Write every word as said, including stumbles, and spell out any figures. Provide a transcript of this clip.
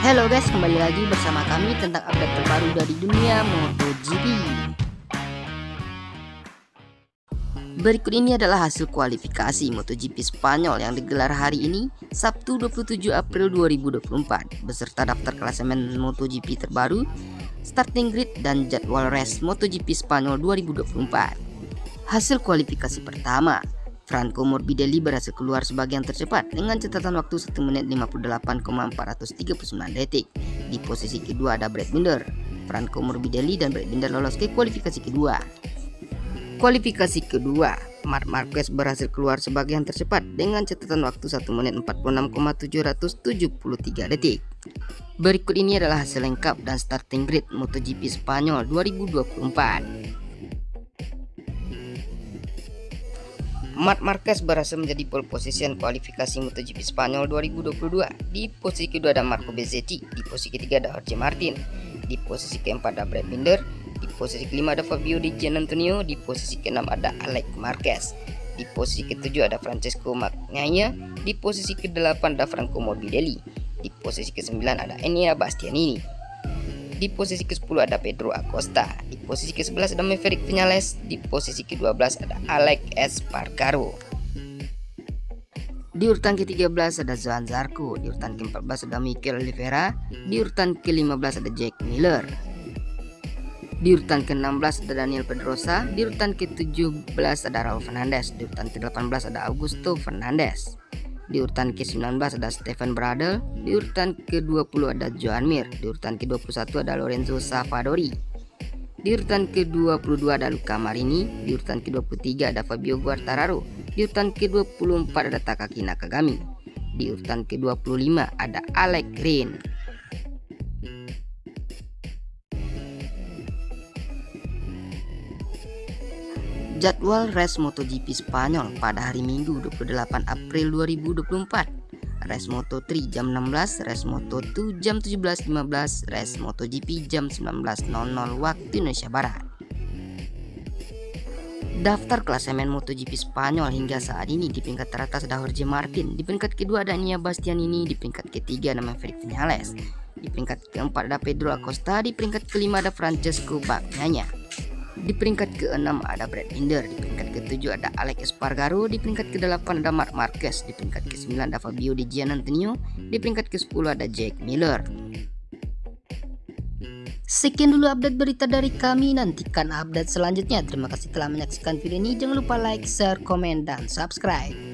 Halo guys, kembali lagi bersama kami tentang update terbaru dari dunia MotoGP. Berikut ini adalah hasil kualifikasi MotoGP Spanyol yang digelar hari ini, Sabtu dua puluh tujuh April dua ribu dua puluh empat, beserta daftar klasemen MotoGP terbaru, starting grid, dan jadwal race MotoGP Spanyol dua ribu dua puluh empat. Hasil kualifikasi pertama, Franco Morbidelli berhasil keluar sebagai yang tercepat dengan catatan waktu satu menit lima puluh delapan koma empat tiga sembilan detik. Di posisi kedua ada Brad Binder. Franco Morbidelli dan Brad Binder lolos ke kualifikasi kedua. Kualifikasi kedua, Marc Marquez berhasil keluar sebagai yang tercepat dengan catatan waktu satu menit empat puluh enam koma tujuh tujuh tiga detik. Berikut ini adalah hasil lengkap dan starting grid MotoGP Spanyol dua ribu dua puluh empat. Marc Marquez berhasil menjadi pole position kualifikasi MotoGP Spanyol dua ribu dua puluh dua. Di posisi kedua ada Marco Bezzecchi, di posisi ketiga ada Jorge Martin, di posisi keempat ada Brad Binder, di posisi kelima ada Fabio Di Giannantonio, di posisi keenam ada Alex Marquez, di posisi ketujuh ada Francesco Bagnaia, di posisi kedelapan ada Franco Morbidelli, di posisi kesembilan ada Enea Bastianini, di posisi kesepuluh ada Pedro Acosta, di posisi kesebelas ada Maverick Viñales, di posisi kedua belas ada Alex Espargaro. Di urutan ke tiga belas ada Johan Zarco, di urutan ke empat belas ada Mikel Oliveira, di urutan ke lima belas ada Jack Miller, di urutan ke enam belas ada Daniel Pedrosa, di urutan ke tujuh belas ada Raul Fernandez, di urutan ke delapan belas ada Augusto Fernandez, di urutan ke sembilan belas ada Stefan Bradl, di urutan ke dua puluh ada Joan Mir, di urutan ke dua puluh satu ada Lorenzo Savadori, di urutan ke dua puluh dua ada Luca Marini, di urutan ke dua puluh tiga ada Fabio Quartararo, di urutan ke dua puluh empat ada Takaki Nakagami, di urutan ke dua puluh lima ada Alex Rins. Jadwal race MotoGP Spanyol pada hari Minggu dua puluh delapan April dua ribu dua puluh empat. Race Moto tiga jam enam belas, race Moto dua jam tujuh belas lima belas, race MotoGP jam sembilan belas nol nol waktu Indonesia Barat. Daftar klasemen MotoGP Spanyol hingga saat ini: di peringkat teratas ada Jorge Martin, di peringkat kedua ada Enea Bastianini, di peringkat ketiga ada Maverick Viñales, di peringkat keempat ada Pedro Acosta, di peringkat kelima ada Francesco Bagnaia, di peringkat keenam ada Brad Binder, di peringkat ketujuh ada Alex Espargaro, di peringkat kedelapan ada Marc Marquez, di peringkat kesembilan ada Fabio Di Giannantonio, di peringkat kesepuluh ada Jack Miller. Sekian dulu update berita dari kami, nantikan update selanjutnya. Terima kasih telah menyaksikan video ini, jangan lupa like, share, komen, dan subscribe.